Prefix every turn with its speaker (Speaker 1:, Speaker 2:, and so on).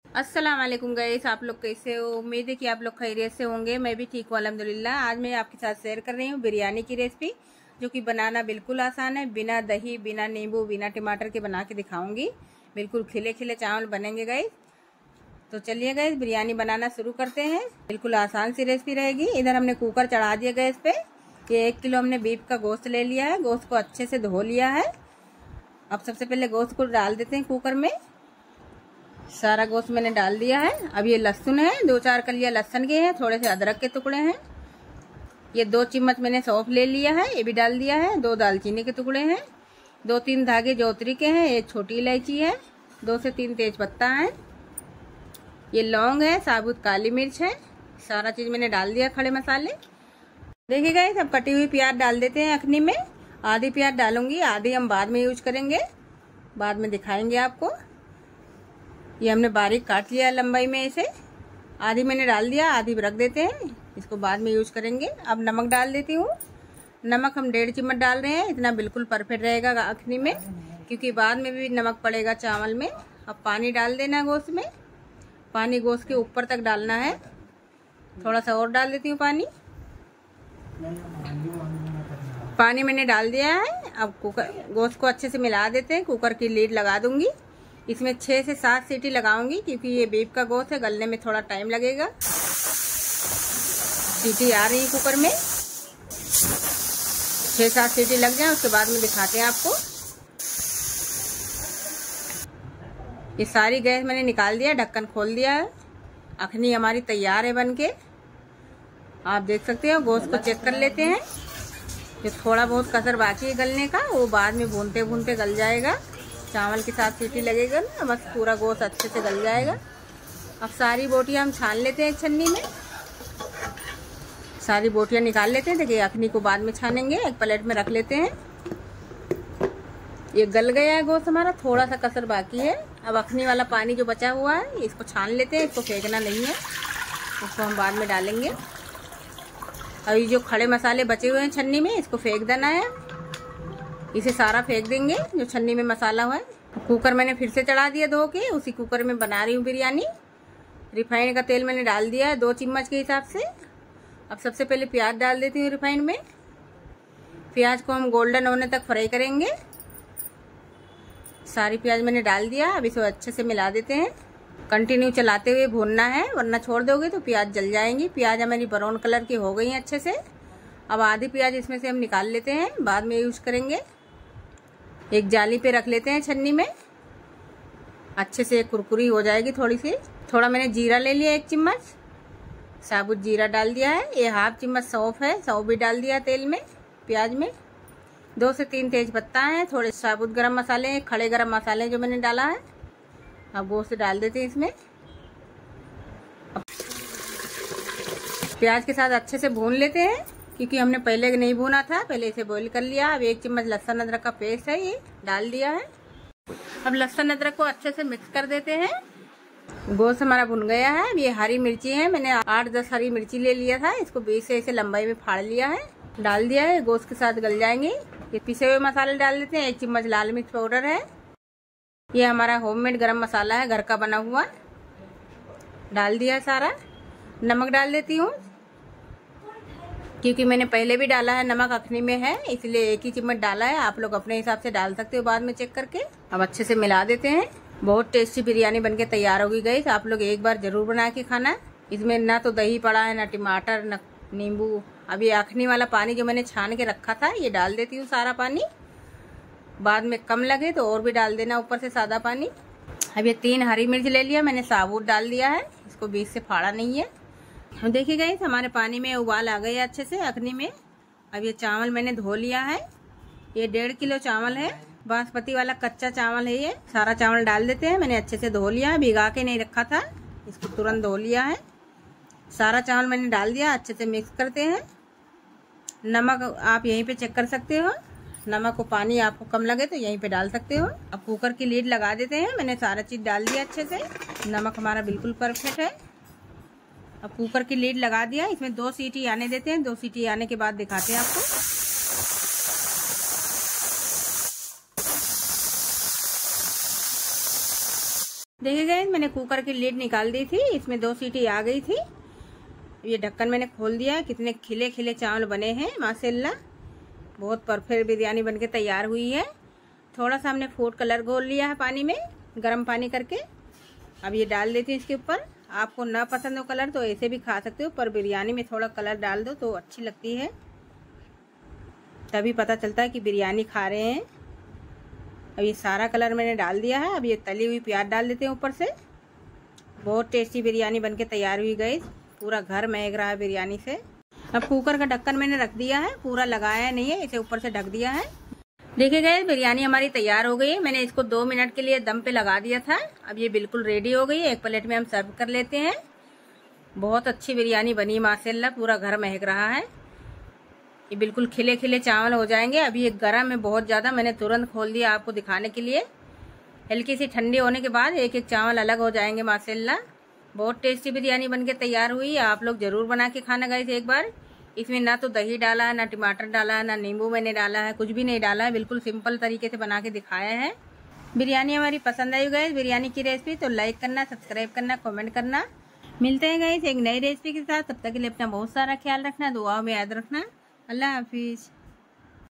Speaker 1: अस्सलाम वालेकुम गाइस, आप लोग कैसे हो। उम्मीद है कि आप लोग खैरियत से होंगे। मैं भी ठीक हूँ अल्हम्दुलिल्लाह। आज मैं आपके साथ शेयर कर रही हूँ बिरयानी की रेसिपी, जो कि बनाना बिल्कुल आसान है। बिना दही, बिना नींबू, बिना टमाटर के बना के दिखाऊंगी। बिल्कुल खिले खिले चावल बनेंगे गाइस। तो चलिए गाइस, बिरयानी बनाना शुरू करते हैं। बिल्कुल आसान सी रेसिपी रहेगी। इधर हमने कुकर चढ़ा दिया गैस पे। ये 1 किलो हमने बीफ का गोश्त ले लिया है। गोश्त को अच्छे से धो लिया है। अब सबसे पहले गोश्त को डाल देते हैं कुकर में। सारा गोश्त मैंने डाल दिया है। अब ये लहसुन है, 2-4 कलियां लहसुन के हैं, थोड़े से अदरक के टुकड़े हैं। ये 2 चम्मच मैंने सौंफ ले लिया है, ये भी डाल दिया है। 2 दालचीनी के टुकड़े हैं, 2-3 धागे जौतरी के हैं, 1 छोटी इलायची है, 2 से 3 तेज पत्ता है, ये लौंग है, साबुत काली मिर्च है। सारा चीज मैंने डाल दिया, खड़े मसाले। देखिए गाइस, अब कटी हुई प्याज डाल देते हैं अखनी में। आधी प्याज डालूंगी, आधी हम बाद में यूज करेंगे, बाद में दिखाएंगे आपको। ये हमने बारीक काट लिया लंबाई में इसे। आधी मैंने डाल दिया, आधी रख देते हैं, इसको बाद में यूज करेंगे। अब नमक डाल देती हूँ। नमक हम 1.5 चम्मच डाल रहे हैं, इतना बिल्कुल परफेक्ट रहेगा अखनी में, क्योंकि बाद में भी नमक पड़ेगा चावल में। अब पानी डाल देना गोश्त में। पानी गोश्त के ऊपर तक डालना है। थोड़ा सा और डाल देती हूँ पानी। पानी मैंने डाल दिया है। अब गोश्त को अच्छे से मिला देते हैं। कुकर की लीड लगा दूंगी। इसमें 6 से 7 सीटी लगाऊंगी, क्योंकि ये बीफ का गोश्त है, गलने में थोड़ा टाइम लगेगा। सीटी आ रही है कुकर में। 6-7 सीटी लग जाए, उसके बाद में दिखाते हैं आपको। ये सारी गैस मैंने निकाल दिया, ढक्कन खोल दिया है। अखनी हमारी तैयार है बनके। आप देख सकते हो। गोश्त को चेक कर लेते हैं। जो थोड़ा बहुत कसर बाकी है गलने का, वो बाद में भूनते भूनते गल जाएगा। चावल के साथ सीटी लगेगा ना, बस पूरा गोश्त अच्छे से गल जाएगा। अब सारी बोटियां हम छान लेते हैं छन्नी में। सारी बोटियां निकाल लेते हैं। देखिए, अखनी को बाद में छानेंगे। एक प्लेट में रख लेते हैं। ये गल गया है गोश्त हमारा, थोड़ा सा कसर बाकी है। अब अखनी वाला पानी जो बचा हुआ है, इसको छान लेते हैं। इसको फेंकना नहीं है, इसको हम बाद में डालेंगे। अभी जो खड़े मसाले बचे हुए हैं छन्नी में, इसको फेंक देना है। इसे सारा फेंक देंगे जो छन्नी में मसाला हुआ है। कुकर मैंने फिर से चढ़ा दिया धो के। उसी कुकर में बना रही हूँ बिरयानी। रिफाइंड का तेल मैंने डाल दिया है 2 चम्मच के हिसाब से। अब सबसे पहले प्याज डाल देती हूँ रिफाइंड में। प्याज को हम गोल्डन होने तक फ्राई करेंगे। सारी प्याज मैंने डाल दिया। अब इसे अच्छे से मिला देते हैं। कंटिन्यू चलाते हुए भूनना है, वरना छोड़ दोगे तो प्याज जल जाएंगी। प्याज हमारी ब्राउन कलर की हो गई है अच्छे से। अब आधी प्याज इसमें से हम निकाल लेते हैं, बाद में यूज करेंगे। एक जाली पे रख लेते हैं छन्नी में। अच्छे से कुरकुरी हो जाएगी थोड़ी सी। थोड़ा मैंने जीरा ले लिया, 1 चम्मच साबुत जीरा डाल दिया है। ये 1/2 चम्मच सौंफ है, सौंफ भी डाल दिया तेल में, प्याज में। 2 से 3 तेज पत्ता है। थोड़े साबुत गरम मसाले, खड़े गरम मसाले जो मैंने डाला है। अब गोश्त डाल देते हैं इसमें। प्याज के साथ अच्छे से भून लेते हैं, क्योंकि हमने पहले नहीं भूना था, पहले इसे बॉईल कर लिया। अब 1 चम्मच लहसुन अदरक का पेस्ट है, ये डाल दिया है। अब लहसुन अदरक को अच्छे से मिक्स कर देते हैं। गोश्त हमारा भुन गया है। अब ये हरी मिर्ची है, मैंने 8-10 हरी मिर्ची ले लिया था, इसको 20 से ऐसे लंबाई में फाड़ लिया है, डाल दिया है। गोश्त के साथ गल जाएंगे। ये पिसे हुए मसाले डाल देते हैं। 1 चम्मच लाल मिर्च पाउडर है। ये हमारा होममेड गरम मसाला है, घर का बना हुआ, डाल दिया सारा। नमक डाल देती हूँ, क्योंकि मैंने पहले भी डाला है नमक अखनी में है, इसलिए 1 ही चम्मच डाला है। आप लोग अपने हिसाब से डाल सकते हो बाद में चेक करके। अब अच्छे से मिला देते हैं। बहुत टेस्टी बिरयानी बनके तैयार होगी गाइस। आप लोग एक बार जरूर बना के खाना। इसमें ना तो दही पड़ा है, ना टमाटर, ना नींबू। अब ये अखनी वाला पानी जो मैंने छान के रखा था, ये डाल देती हूँ सारा पानी। बाद में कम लगे तो और भी डाल देना ऊपर से सादा पानी। अब ये 3 हरी मिर्च ले लिया मैंने, साबुत डाल दिया है, इसको बीच से फाड़ा नहीं है। देखिए गाइस, हमारे पानी में उबाल आ गए अच्छे से अखनी में। अब ये चावल मैंने धो लिया है। ये 1.5 किलो चावल है, बासमती वाला कच्चा चावल है ये। सारा चावल डाल देते हैं। मैंने अच्छे से धो लिया है, भिगा के नहीं रखा था, इसको तुरंत धो लिया है। सारा चावल मैंने डाल दिया, अच्छे से मिक्स करते हैं। नमक आप यहीं पे चेक कर सकते हो। नमक को पानी आपको कम लगे तो यहीं पे डाल सकते हो। अब कुकर की लीड लगा देते हैं। मैंने सारा चीज डाल दिया अच्छे से। नमक हमारा बिल्कुल परफेक्ट है। अब कुकर की लीड लगा दिया। इसमें 2 सीटी आने देते हैं। 2 सीटी आने के बाद दिखाते हैं आपको। देखिए गाइस, मैंने कुकर की लीड निकाल दी थी, इसमें 2 सीटी आ गई थी। ये ढक्कन मैंने खोल दिया है। कितने खिले खिले चावल बने हैं माशाल्लाह, बहुत परफेक्ट बिरयानी बनके तैयार हुई है। थोड़ा सा हमने फूड कलर घोल लिया है पानी में, गर्म पानी करके। अब ये डाल देती हूँ इसके ऊपर। आपको ना पसंद हो कलर तो ऐसे भी खा सकते हो, पर बिरयानी में थोड़ा कलर डाल दो तो अच्छी लगती है, तभी पता चलता है कि बिरयानी खा रहे हैं। अब ये सारा कलर मैंने डाल दिया है। अब ये तली हुई प्याज डाल देते हैं ऊपर से। बहुत टेस्टी बिरयानी बनके तैयार हुई गाइस, पूरा घर महक रहा है बिरयानी से। अब कुकर का ढक्कन मैंने रख दिया है, पूरा लगाया नहीं है, इसे ऊपर से ढक दिया है। देखिए गाइस, बिरयानी हमारी तैयार हो गई है। मैंने इसको 2 मिनट के लिए दम पे लगा दिया था। अब ये बिल्कुल रेडी हो गई है। एक प्लेट में हम सर्व कर लेते हैं। बहुत अच्छी बिरयानी बनी माशाल्लाह, पूरा घर महक रहा है। ये बिल्कुल खिले खिले चावल हो जाएंगे। अभी ये गर्म है बहुत ज़्यादा, मैंने तुरंत खोल दिया आपको दिखाने के लिए। हल्की सी ठंडी होने के बाद एक एक चावल अलग हो जाएंगे माशाल्लाह। बहुत टेस्टी बिरयानी बनके तैयार हुई है। आप लोग जरूर बना के खाना गाइस एक बार। इसमें ना तो दही डाला है, ना टमाटर डाला है, ना नींबू मैंने डाला है, कुछ भी नहीं डाला है। बिल्कुल सिंपल तरीके से बना के दिखाया है। बिरयानी हमारी पसंद आई गाइस, बिरयानी की रेसिपी तो लाइक करना, सब्सक्राइब करना, कमेंट करना। मिलते हैं गाइस एक नई रेसिपी के साथ। तब तक के लिए अपना बहुत सारा ख्याल रखना, दुआओं में याद रखना। अल्लाह हाफिज।